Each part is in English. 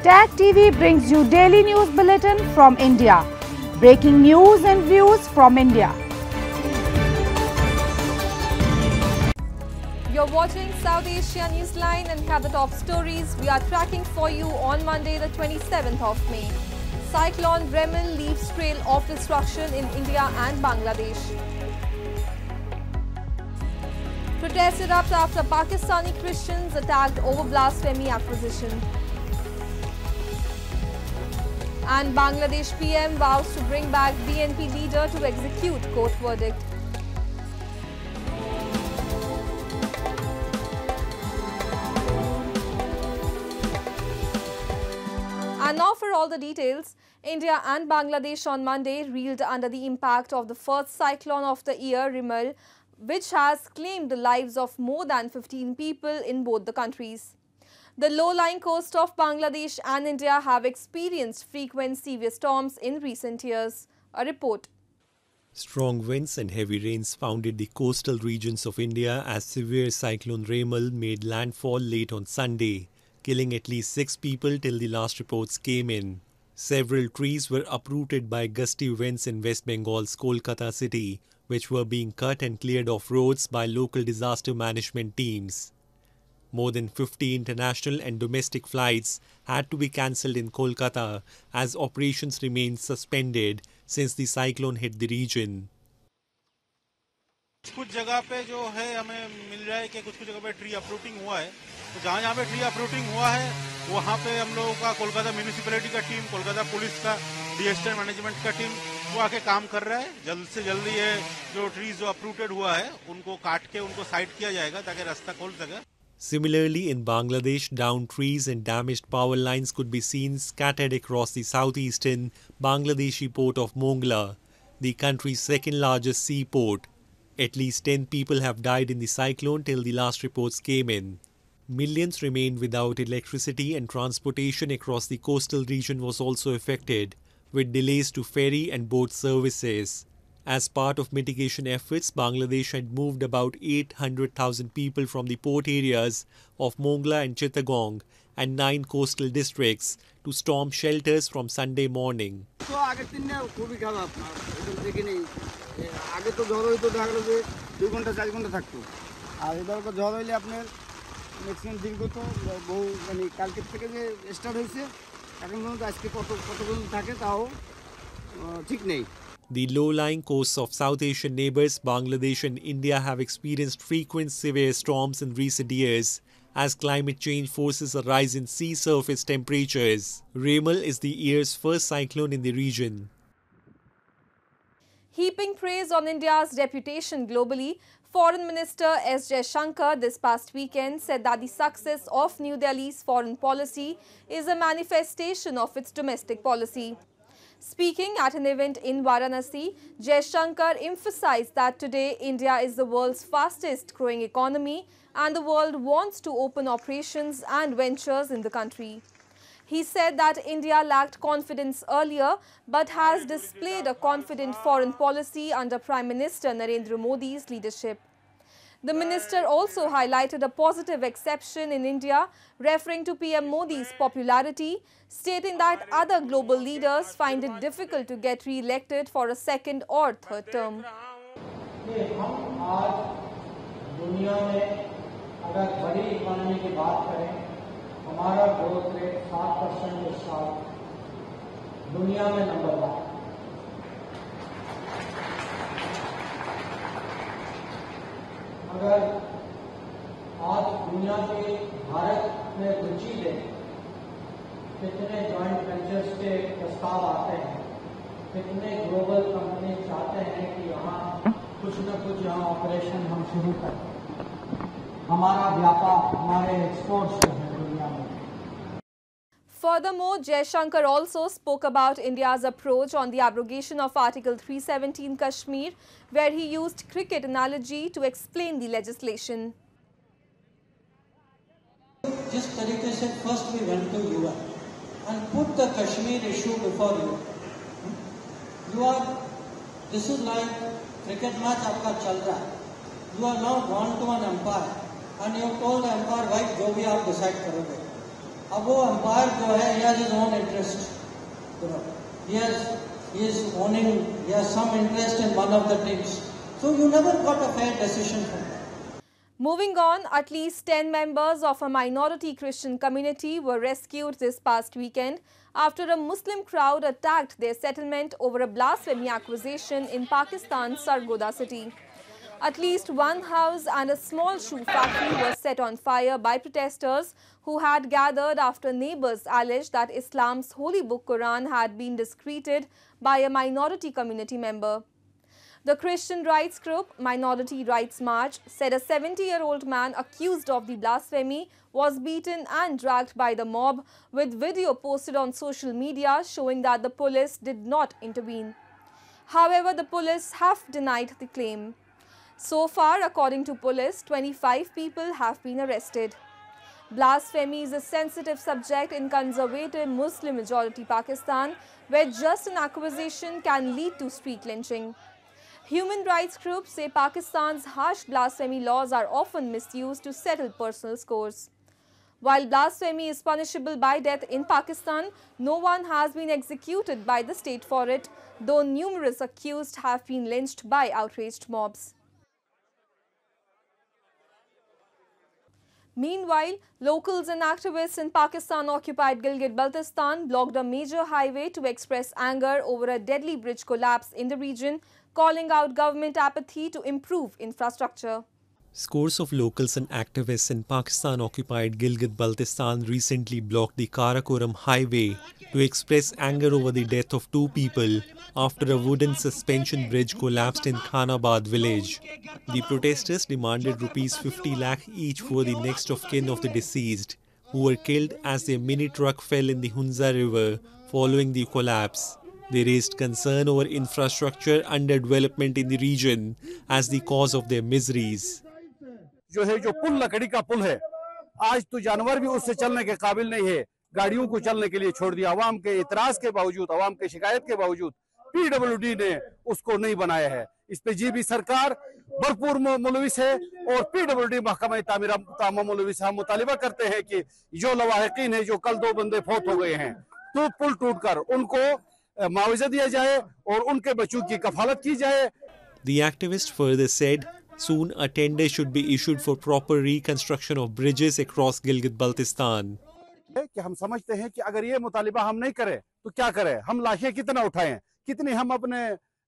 TAG TV brings you daily news bulletin from India. Breaking news and views from India. You're watching South Asia Newsline and have the top stories we are tracking for you on Monday the 27th of May. Cyclone Remal leaves trail of destruction in India and Bangladesh. Protests erupt after Pakistani Christians attacked over blasphemy accusation. And Bangladesh PM vows to bring back BNP leader to execute court verdict. And now for all the details. India and Bangladesh on Monday reeled under the impact of the first cyclone of the year, Remal, which has claimed the lives of more than 15 people in both the countries. The low-lying coast of Bangladesh and India have experienced frequent severe storms in recent years. A report. Strong winds and heavy rains pounded the coastal regions of India as severe cyclone Remal made landfall late on Sunday, killing at least 6 people till the last reports came in. Several trees were uprooted by gusty winds in West Bengal's Kolkata city, which were being cut and cleared off roads by local disaster management teams. More than 50 international and domestic flights had to be cancelled in Kolkata as operations remained suspended since the cyclone hit the region. कुछ जगह पे जो है हमें मिल रहा है कि कुछ जगह पे ट्री अपरूटिंग हुआ है, तो जहाँ पे ट्री अपरूटिंग हुआ है वहाँ पे हम लोगों का कोलकाता म्यूनिसिपैलिटी का टीम, कोलकाता पुलिस का, डिजास्टर मैनेजमेंट का टीम वो आके काम कर रहा है। जल्द से जल्द ये जो ट्रीज जो अपरूटेड हुआ है उनको काट के उनको साइड किया जाएगा ताकि रास्ता खोल सके। Similarly, in Bangladesh, downed trees and damaged power lines could be seen scattered across the southeastern Bangladeshi port of Mongla, the country's second-largest seaport. At least 10 people have died in the cyclone till the last reports came in. Millions remained without electricity and transportation across the coastal region was also affected, with delays to ferry and boat services. As part of mitigation efforts, Bangladesh had moved about 800,000 people from the port areas of Mongla and Chittagong and 9 coastal districts to storm shelters from Sunday morning. The low-lying coasts of South Asian neighbours Bangladesh and India have experienced frequent severe storms in recent years as climate change forces a rise in sea surface temperatures. Remal is the year's first cyclone in the region. Heaping praise on India's reputation globally, Foreign Minister S. Jaishankar this past weekend said that the success of New Delhi's foreign policy is a manifestation of its domestic policy. Speaking at an event in Varanasi, Jaishankar emphasized that today India is the world's fastest growing economy and the world wants to open operations and ventures in the country. He said that India lacked confidence earlier but has displayed a confident foreign policy under Prime Minister Narendra Modi's leadership. The minister also highlighted a positive exception in India, referring to PM Modi's popularity, stating that other global leaders find it difficult to get re-elected for a second or third term. अगर आज दुनिया के भारत में रुचि ले कितने joint ventures के प्रस्ताव आते हैं, कितने ग्लोबल कंपनी चाहते हैं कि यहाँ कुछ न कुछ यहाँ ऑपरेशन हम शुरू करें, हमारा व्यापार, हमारे एक्सपोर्ट्स जो है दुनिया में। Furthermore, Jaishankar also spoke about India's approach on the abrogation of Article 370 in Kashmir, where he used cricket analogy to explain the legislation. जिस तरीके से first we went to UN and put the Kashmir issue before you. This is like cricket match आपका चल रहा है. You are now gone to an umpire and you told the umpire, right, जो भी आप decide करोगे. अब वो एम्पायर जो है he has his own interest, you know, he is owning, he has some interest in one of the teams, so you never got a fair decision from that. Moving on, at least 10 members of a minority Christian community were rescued this past weekend after a Muslim crowd attacked their settlement over a blasphemy accusation in Pakistan's Sargodha city. At least one house and a small shoe factory were set on fire by protesters who had gathered after neighbors alleged that Islam's holy book Quran had been desecrated by a minority community member. The Christian rights group Minority Rights March said a 70-year-old man accused of the blasphemy was beaten and dragged by the mob, with video posted on social media showing that the police did not intervene. However, the police have denied the claim. So far, according to police, 25 people have been arrested. Blasphemy is a sensitive subject in conservative Muslim-majority Pakistan, where just an accusation can lead to street lynching. Human rights groups say Pakistan's harsh blasphemy laws are often misused to settle personal scores. While blasphemy is punishable by death in Pakistan, no one has been executed by the state for it, though numerous accused have been lynched by outraged mobs. Meanwhile, locals and activists in Pakistan-occupied Gilgit-Baltistan blocked a major highway to express anger over a deadly bridge collapse in the region, calling out government apathy to improve infrastructure. Scores of locals and activists in Pakistan-occupied Gilgit-Baltistan recently blocked the Karakoram highway to express anger over the death of 2 people after a wooden suspension bridge collapsed in Khanabad village. The protesters demanded ₹50 lakh each for the next of kin of the deceased, who were killed as their mini truck fell in the Hunza River following the collapse. They raised concern over infrastructure underdevelopment in the region as the cause of their miseries. जो पुल लकड़ी का पुल है, आज तो जानवर भी उससे चलने के काबिल नहीं है, गाड़ियों को चलने के लिए छोड़ दिया। आवाम के इतराज के बावजूद, आवाम के शिकायत के बावजूद पीडब्ल्यूडी ने उसको नहीं बनाया है। इस पे जीबी सरकार भरपूर मुलविस है और पीडब्ल्यूडी महकमा तामीर मुलविस। हम मुतालिबा करते हैं कि जो लवाहिकीन है, जो कल 2 बंदे फौत हो गए हैं, तो पुल टूटकर उनको मुआवजा दिया जाए और उनके बच्चों की कफालत की जाए। The activist further said soon a tender should be issued for proper reconstruction of bridges across Gilgit-Baltistan. कि हम समझते हैं कि अगर ये मुतालिबा हम नहीं करें तो क्या करें? हम लाशें कितना उठाएं, कितने हम अपने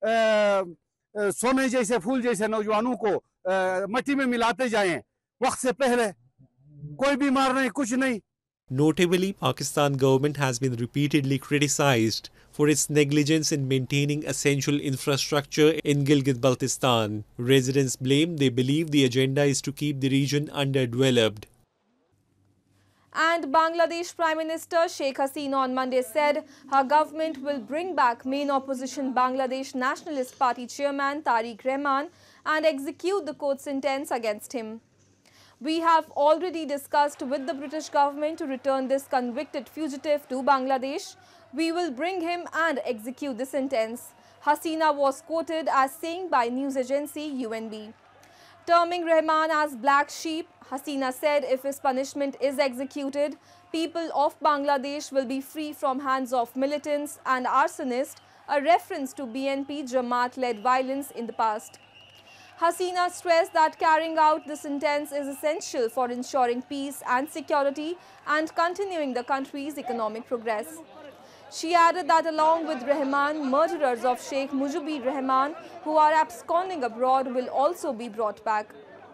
सोने जैसे फूल जैसे नौजवानों को मट्टी में मिलाते जाएं, वक्त से पहले कोई बीमार नहीं, कुछ नहीं। Notably, Pakistan government has been repeatedly criticized for its negligence in maintaining essential infrastructure in Gilgit-Baltistan. Residents blame they believe the agenda is to keep the region underdeveloped. And Bangladesh Prime Minister Sheikh Hasina on Monday said her government will bring back main opposition Bangladesh Nationalist Party chairman Tariq Rahman and execute the court sentence against him. We have already discussed with the British government to return this convicted fugitive to Bangladesh. We will bring him and execute the sentence, Hasina was quoted as saying by news agency UNB. Terming Rahman as black sheep, Hasina said if his punishment is executed, people of Bangladesh will be free from hands of militants and arsonists, a reference to BNP Jamaat-led violence in the past. Hasina stressed that carrying out the sentence is essential for ensuring peace and security and continuing the country's economic progress. She added that along with Rahman, murderers of Sheikh Mujibur Rahman who are absconding abroad will also be brought back.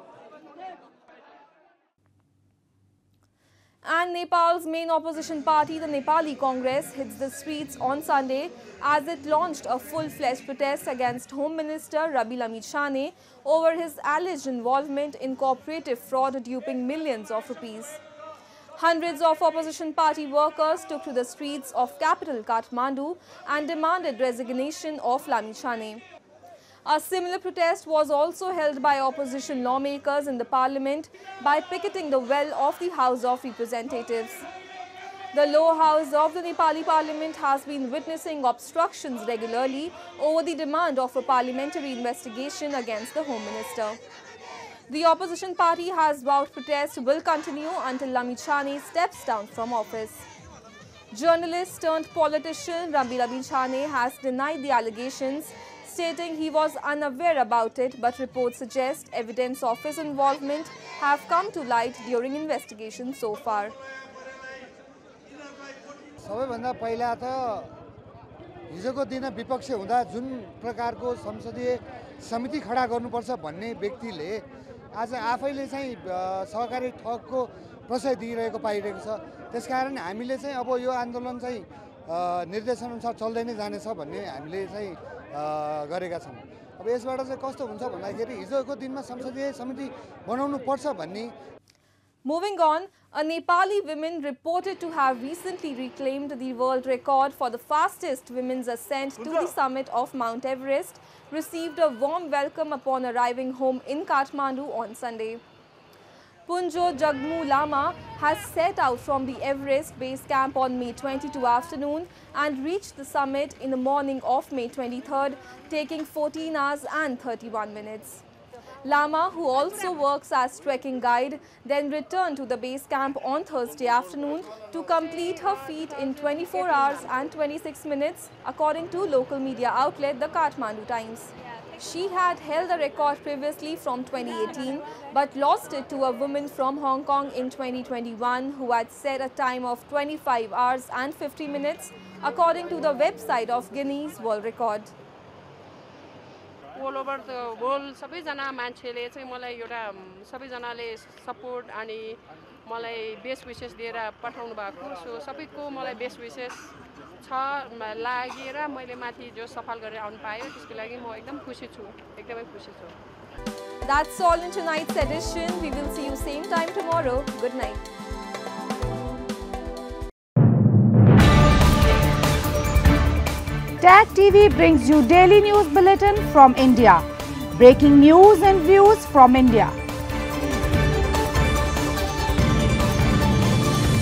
And Nepal's main opposition party, the Nepali Congress, hits the streets on Sunday as it launched a full-fledged protest against Home Minister Rabi Lamichhane over his alleged involvement in cooperative fraud duping millions of rupees. Hundreds of opposition party workers took to the streets of capital Kathmandu and demanded resignation of Lamichhane. A similar protest was also held by opposition lawmakers in the parliament by picketing the well of the House of Representatives. The lower house of the Nepali parliament has been witnessing obstructions regularly over the demand of a parliamentary investigation against the Home Minister. The opposition party has vowed protest will continue until Lamichhane steps down from office. Journalist turned politician Ravi Lamichhane has denied the allegations, stating he was unaware about it, but reports suggest evidence of his involvement have come to light during investigation so far. सबैभन्दा पहिला त हिजोको दिन विपक्ष हुँदा जुन प्रकारको संसदीय समिति खडा गर्नुपर्छ भन्ने व्यक्तिले आज आफैले चाहिँ सहकारी ठगको प्रशय दिइरहेको पाइरहेको छ। त्यसकारण हामीले चाहिँ अब यो आन्दोलन चाहिँ निर्देशनअनुसार चल्दै नै जानेछ भन्ने हामीले चाहिँ गरेका छौँ। अब यसबाट चाहिँ कस्तो हुन्छ भन्दाखेरि हिजोको दिनमा संसदीय समिति बनाउनु पर्छ भन्ने। Moving on, a Nepali woman reported to have recently reclaimed the world record for the fastest women's ascent to the summit of Mount Everest received a warm welcome upon arriving home in Kathmandu on Sunday. Punjo Jagmu Lama has set out from the Everest base camp on May 22 afternoon and reached the summit in the morning of May 23rd, taking 14 hours and 31 minutes. Lama, who also works as trekking guide, then returned to the base camp on Thursday afternoon to complete her feat in 24 hours and 26 minutes, according to local media outlet the Kathmandu Times. She had held the record previously from 2018, but lost it to a woman from Hong Kong in 2021 who had set a time of 25 hours and 50 minutes, according to the website of Guinness World Record. All over the world, सबैजना मान्छेले चाहिँ मलाई एउटा सबैजनाले support अनि मलाई best wishes दिएर पठाउनु भएको सो सबैको मलाई बेस्ट विशेस छ लागेर मैले माथि जो सफल गरेर आउन पायो त्यसको लागि म एकदम खुसी छु एकदमै खुसी छु. That's all in tonight's edition. We will see you same time tomorrow. Good night. TAG TV brings you daily news bulletin from India. Breaking news and views from India.